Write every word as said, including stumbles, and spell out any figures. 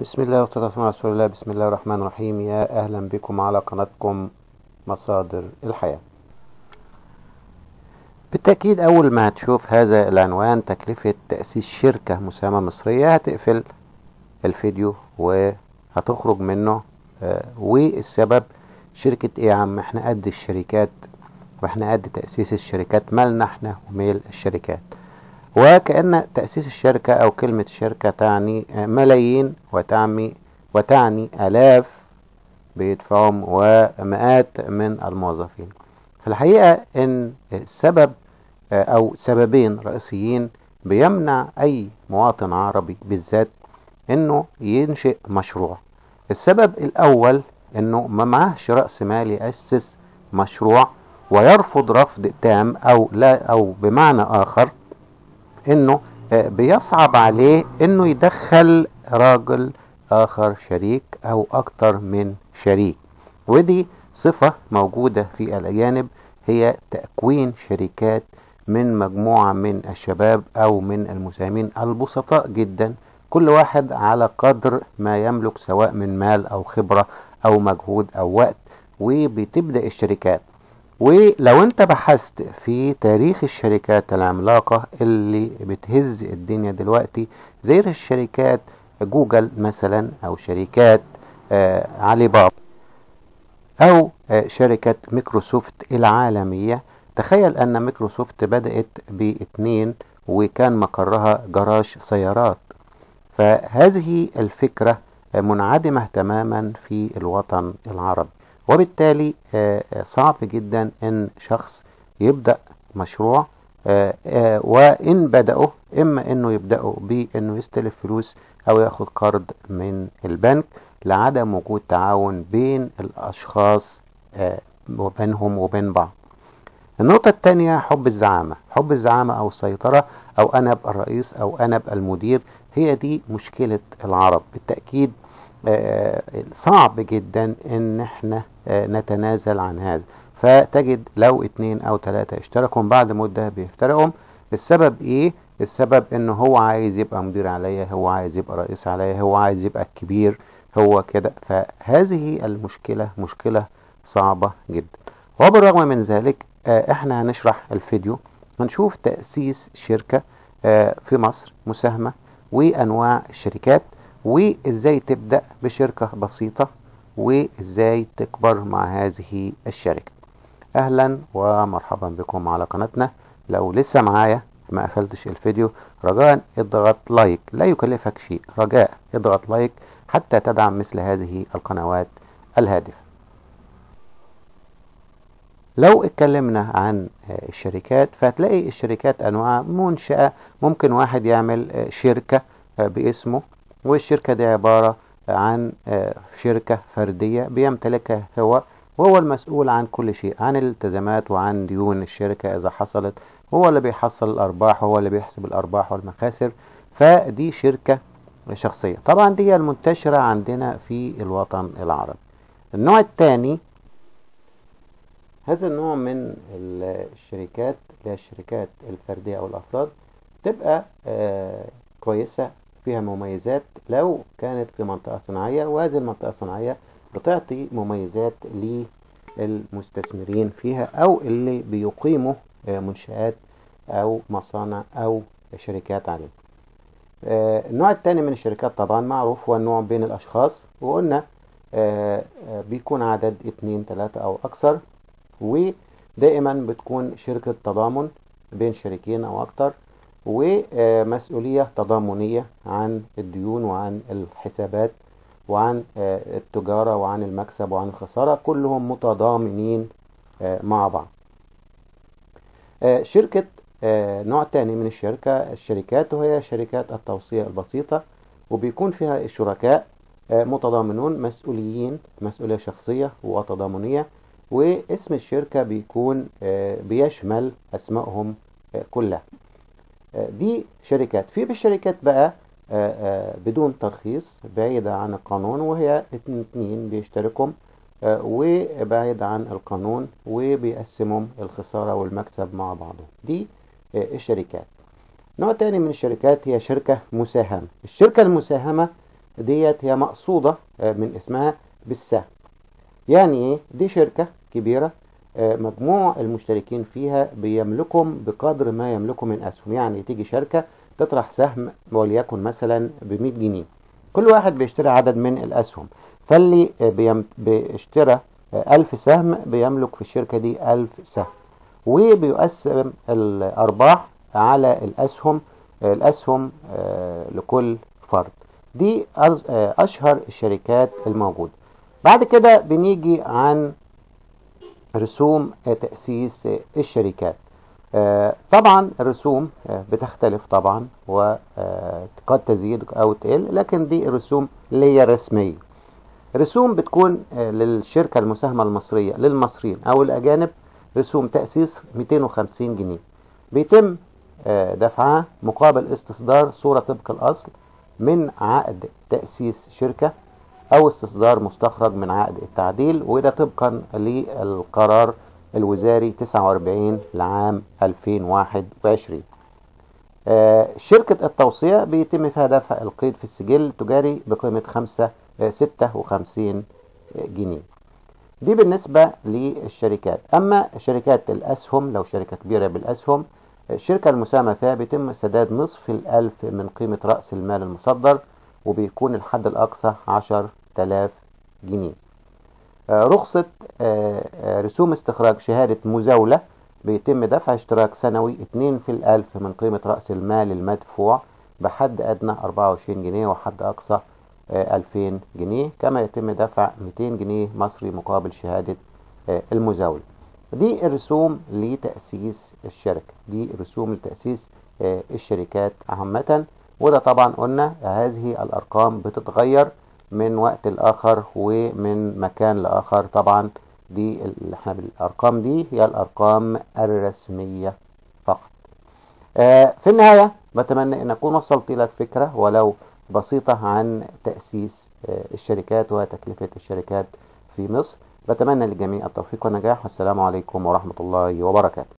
بسم الله والصلاة والسلام على رسول الله. بسم الله الرحمن الرحيم. يا أهلا بكم على قناتكم مصادر الحياة. بالتأكيد أول ما هتشوف هذا العنوان تكلفة تأسيس شركة مساهمة مصرية هتقفل الفيديو وهتخرج منه. آه والسبب شركة ايه يا عم؟ احنا قد الشركات واحنا قد تأسيس الشركات، مالنا احنا وميل الشركات؟ وكأن تأسيس الشركة أو كلمة شركة تعني ملايين وتعني وتعني آلاف بيدفعهم ومئات من الموظفين. في الحقيقة إن السبب أو سببين رئيسيين بيمنع أي مواطن عربي بالذات إنه ينشئ مشروع. السبب الأول إنه ما معهش رأس مال يأسس مشروع، ويرفض رفض تام أو لا، أو بمعنى آخر انه بيصعب عليه انه يدخل راجل اخر شريك او اكتر من شريك. ودي صفة موجودة في الاجانب، هي تكوين شركات من مجموعة من الشباب او من المساهمين البسطاء جدا، كل واحد على قدر ما يملك سواء من مال او خبرة او مجهود او وقت، وبتبدأ الشركات. ولو انت بحثت في تاريخ الشركات العملاقة اللي بتهز الدنيا دلوقتي، زي الشركات جوجل مثلا، او شركات آه علي بابا، او آه شركة ميكروسوفت العالمية. تخيل ان ميكروسوفت بدأت باتنين وكان مقرها جراج سيارات. فهذه الفكرة منعدمة تماما في الوطن العربي، وبالتالي صعب جدا ان شخص يبدأ مشروع، وان بدأه اما انه يبدأه بانه يستلف فلوس او ياخد قرض من البنك لعدم وجود تعاون بين الاشخاص وبينهم وبين بعض. النقطة الثانية حب الزعامة، حب الزعامة او السيطرة، او انا ابقى الرئيس او انا ابقى المدير. هي دي مشكلة العرب بالتأكيد. صعب جدا ان احنا نتنازل عن هذا. فتجد لو اتنين او تلاتة اشتركوا بعد مدة بيفترقوا. السبب ايه؟ السبب انه هو عايز يبقى مدير عليا، هو عايز يبقى رئيس عليا، هو عايز يبقى الكبير، هو كده. فهذه المشكلة مشكلة صعبة جدا. وبالرغم من ذلك احنا هنشرح الفيديو، هنشوف تأسيس شركة في مصر مساهمة وانواع الشركات، وازاي تبدأ بشركة بسيطة وازاي تكبر مع هذه الشركة. اهلا ومرحبا بكم على قناتنا. لو لسه معايا ما قفلتش الفيديو، رجاء اضغط لايك، لا يكلفك شيء، رجاء اضغط لايك حتى تدعم مثل هذه القنوات الهادفة. لو اتكلمنا عن الشركات فهتلاقي الشركات انواع منشأة. ممكن واحد يعمل شركة باسمه، والشركة دي عبارة عن شركة فردية بيمتلكها هو، وهو المسؤول عن كل شيء، عن الالتزامات وعن ديون الشركة إذا حصلت، هو اللي بيحصل الأرباح، هو اللي بيحسب الأرباح والمخاسر. فدي شركة شخصية. طبعا دي المنتشرة عندنا في الوطن العربي. النوع الثاني، هذا النوع من الشركات اللي هي الشركات الفردية أو الأفراد، تبقى آه كويسة، فيها مميزات لو كانت في منطقة صناعية، وهذه المنطقة الصناعية بتعطي مميزات للمستثمرين فيها أو اللي بيقيموا آه منشآت أو مصانع أو شركات عليها. آه النوع الثاني من الشركات طبعا معروف، هو النوع بين الأشخاص، وقلنا آه آه بيكون عدد اتنين تلاتة أو أكثر، ودائما بتكون شركة تضامن بين شريكين أو أكتر، ومسؤولية تضامنية عن الديون وعن الحسابات وعن التجارة وعن المكسب وعن الخسارة، كلهم متضامنين مع بعض. شركة نوع تاني من الشركة الشركات وهي شركات التوصية البسيطة، وبيكون فيها الشركاء متضامنون مسؤوليين، مسؤولية شخصية وتضامنية، واسم الشركة بيكون بيشمل أسمائهم كلها. دي شركات. في بالشركات بقى بدون ترخيص، بعيدة عن القانون، وهي اتنين بيشتركوا وبعيد عن القانون وبيقسموا الخسارة والمكسب مع بعضهم. دي الشركات. نوع تاني من الشركات هي شركة مساهمة. الشركة المساهمة ديت هي مقصودة من اسمها بالسهم. يعني ايه؟ دي شركة كبيرة مجموع المشتركين فيها بيملكهم بقدر ما يملكوا من اسهم. يعني تيجي شركة تطرح سهم وليكن مثلا ب مية جنيه، كل واحد بيشتري عدد من الاسهم، فاللي بيشترى ألف سهم بيملك في الشركة دي ألف سهم، وبيقسم الأرباح على الأسهم الأسهم لكل فرد. دي أشهر الشركات الموجودة. بعد كده بنيجي عن رسوم تأسيس الشركات. طبعا الرسوم بتختلف طبعا وقد تزيد أو تقل، لكن دي الرسوم اللي هي رسمية. رسوم بتكون للشركة المساهمة المصرية للمصريين أو الأجانب رسوم تأسيس مئتين وخمسين جنيه، بيتم دفعها مقابل استصدار صورة طبق الأصل من عقد تأسيس شركة أو استصدار مستخرج من عقد التعديل، وده طبقا للقرار الوزاري تسعة وأربعين لعام ألفين وواحد وعشرين. شركة التوصية بيتم فيها دفع القيد في السجل التجاري بقيمة خمسة ستة وخمسين جنيه. دي بالنسبة للشركات. أما شركات الأسهم، لو شركة كبيرة بالأسهم، الشركة المساهمة فيها بيتم سداد نصف الألف من قيمة رأس المال المصدر، وبيكون الحد الأقصى عشر تلاف جنيه. رخصة رسوم استخراج شهادة مزاولة بيتم دفع اشتراك سنوي اتنين في الألف من قيمة رأس المال المدفوع بحد أدنى أربعة وعشرين جنيه وحد أقصى ألفين جنيه، كما يتم دفع مئتين جنيه مصري مقابل شهادة المزاولة. دي الرسوم لتأسيس الشركة، دي الرسوم لتأسيس الشركات عامة. وده طبعا قلنا هذه الأرقام بتتغير من وقت لآخر ومن مكان لآخر. طبعا دي احنا بالأرقام دي هي الأرقام الرسمية فقط. في النهاية بتمنى أن أكون وصلت لك فكرة ولو بسيطة عن تأسيس الشركات وتكلفة الشركات في مصر. بتمنى للجميع التوفيق والنجاح، والسلام عليكم ورحمة الله وبركاته.